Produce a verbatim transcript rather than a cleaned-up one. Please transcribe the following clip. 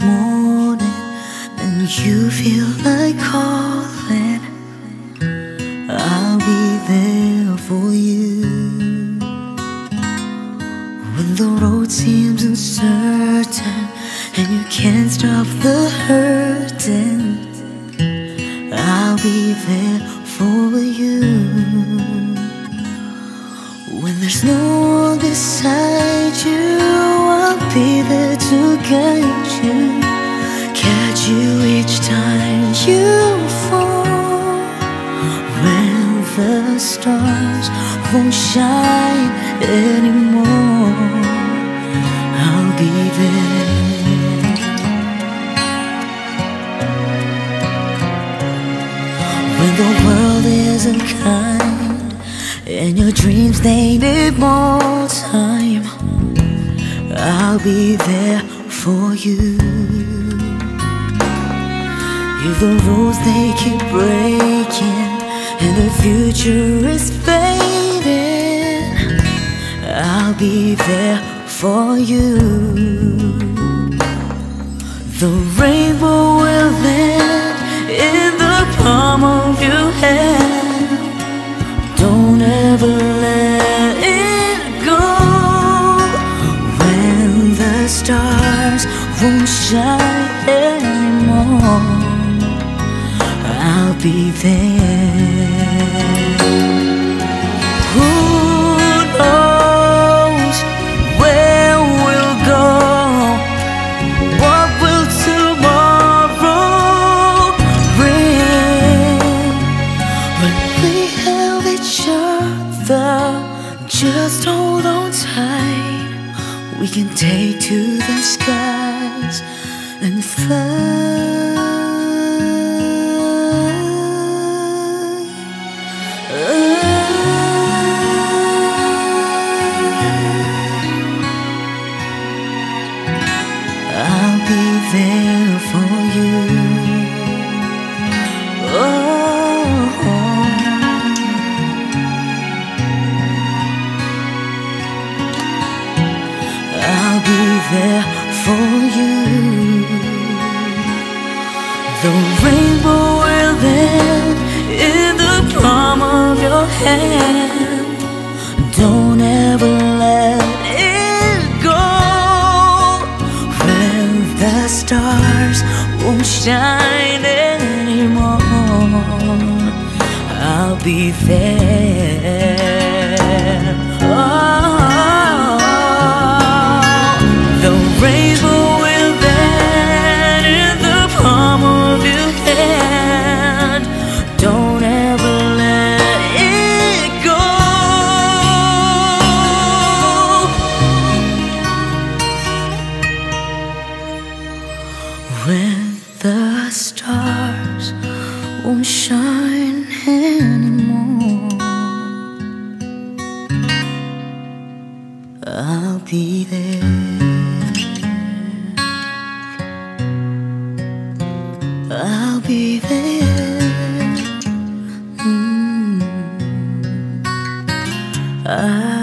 morning and you feel like calling, I'll be there for you. When the road seems uncertain and you can't stop the hurting, I'll be there for you. When there's no one beside you, I'll be there to guide you, catch you each time you fall. When the stars won't shine anymore, I'll be there. When the world isn't kind and your dreams, they need more time, I'll be there for you. If the rules they keep breaking and the future is fading, I'll be there for you. The rainbow will land in the palm of your hand. Don't ever let it go. When the stars won't shine anymore, I'll be there. Who knows where we'll go? What will tomorrow bring? When we have each other, just hold on tight. We can take to the skies and fly. I'll be there for you. Oh, I'll be there for you. The rainbow will land in the palm of your hand. Don't ever let it go. When the stars won't shine anymore, I'll be there. Oh, the rainbow will land in the palm of your hand. Don't ever let it go. When the stars won't shine anymore, I'll be there. I'll be there. Mm. I